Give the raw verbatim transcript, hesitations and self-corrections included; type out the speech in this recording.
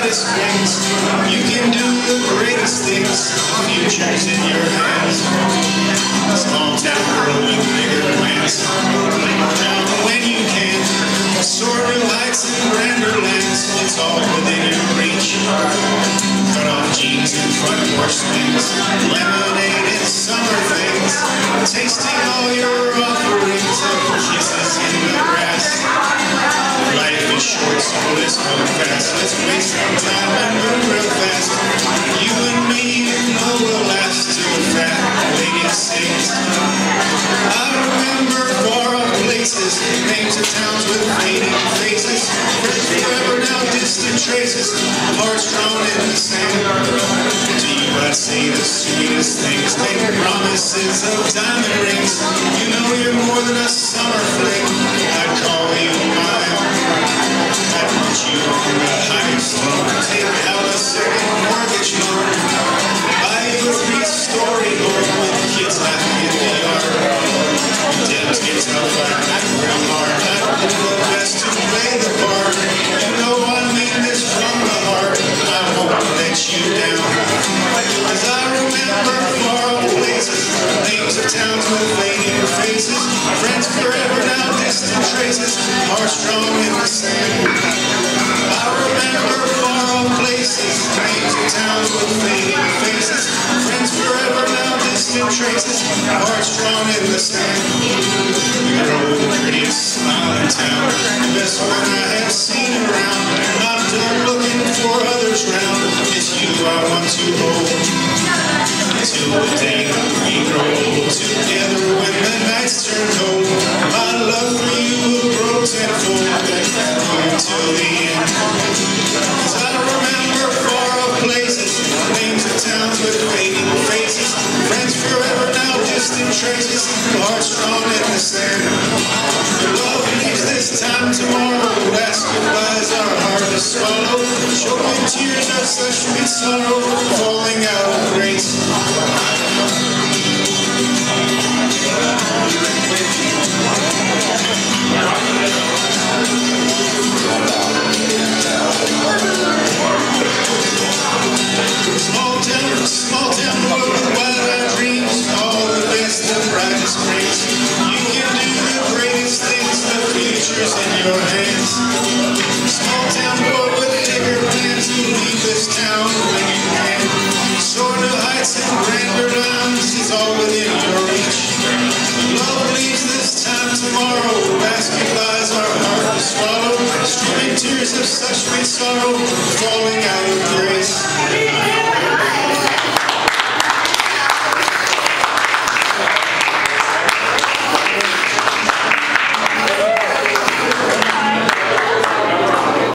brightest wings. You can do the greatest things. The future's in your hands. Small town girl with bigger plans. Around when you can. Soar new heights and grander lands. It's all within your reach. Cut off jeans and front porch swings. Lemonade and summer things. Tasting all your offerings of kisses in the grass. Life is short, so let's go fast. Let's waste some time and move real fast. You and me, you know we'll last till the fat lady sings. I remember far-off places, names of towns with fading faces. Friends forever, now distant traces, hearts drawn in the sand. To you I'd say the sweetest things, make promises of diamond rings. You know you're more than a summer fling. I'd call you mine. I'd put you on the highest throne. Take out a second mortgage loan. Buy you a three-story home with kids laughing in the yard. Debt gets out like that real hard. I'd do the best to play the part. You know I mean this from the heart. I won't let you down. As I remember far-off places, names of towns with fading faces. Friends forever, now distant traces, hearts drawn in the sand. I remember far-off places, names of towns with fading faces. Friends forever, now distant traces, hearts drawn in the sand. You're the prettiest smile in town, the best one I have seen around. I'm done looking for others round. It's you I want to hold. Till the day we grow old together when the nights turn cold. My love for you will grow tenfold until the end. As I remember far-off places, names of towns with fading faces. Friends forever, now distant traces, hearts drawn in the sand. Your love leaves this time tomorrow. Last goodbyes are hard to swallow. Choking tears of such sweet sorrow, falling out of grace. Small town, small town boy with wild-eyed dreams, all the best, the brightest dreams. You can do the greatest things, the future's in your hands. Small town boy with bigger plans, you leave this town when you can. Soar new heights and grander lands is all within your reach. Love leaves this time tomorrow, last goodbyes are hard to swallow. Streaming tears of such sweet sorrow, falling out of grace.